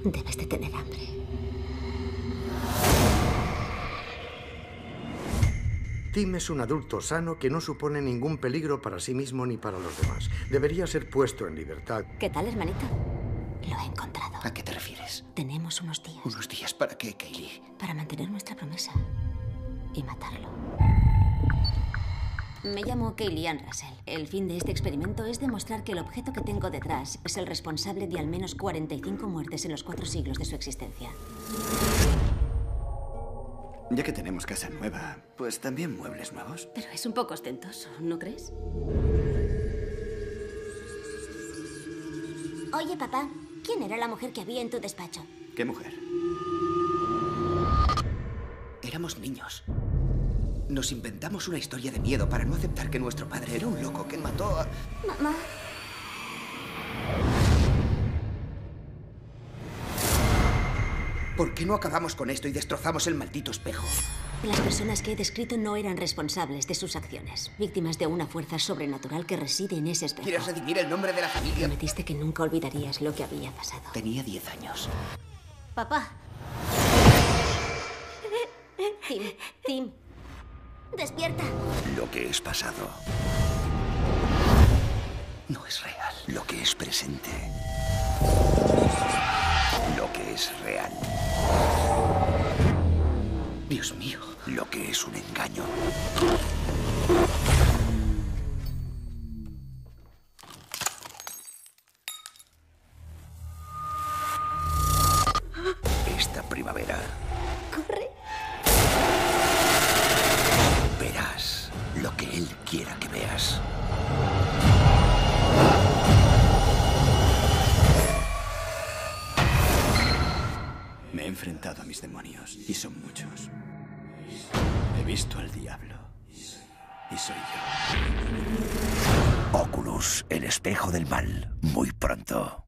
Debes de tener hambre. Tim es un adulto sano que no supone ningún peligro para sí mismo ni para los demás. Debería ser puesto en libertad. ¿Qué tal, hermanito? Lo he encontrado. ¿A qué te refieres? Tenemos unos días. ¿Unos días para qué, Kaylee? Para mantener nuestra promesa. Y matarlo. Me llamo Kaylee Ann Russell. El fin de este experimento es demostrar que el objeto que tengo detrás es el responsable de al menos 45 muertes en los 4 siglos de su existencia. Ya que tenemos casa nueva, pues también muebles nuevos. Pero es un poco ostentoso, ¿no crees? Oye, papá, ¿quién era la mujer que había en tu despacho? ¿Qué mujer? Éramos niños. Nos inventamos una historia de miedo para no aceptar que nuestro padre era un loco que mató a... Mamá. ¿Por qué no acabamos con esto y destrozamos el maldito espejo? Las personas que he descrito no eran responsables de sus acciones. Víctimas de una fuerza sobrenatural que reside en ese espejo. ¿Quieres redimir el nombre de la familia? Prometiste que nunca olvidarías lo que había pasado. Tenía 10 años. Papá. Tim. Despierta. Lo que es pasado no es real. Lo que es presente. Lo que es real. Dios mío. Lo que es un engaño. Esta primavera Corre. verás lo que él quiera que veas. Me he enfrentado a mis demonios, y son muchos. He visto al diablo, y soy yo. Oculus, el espejo del mal, muy pronto.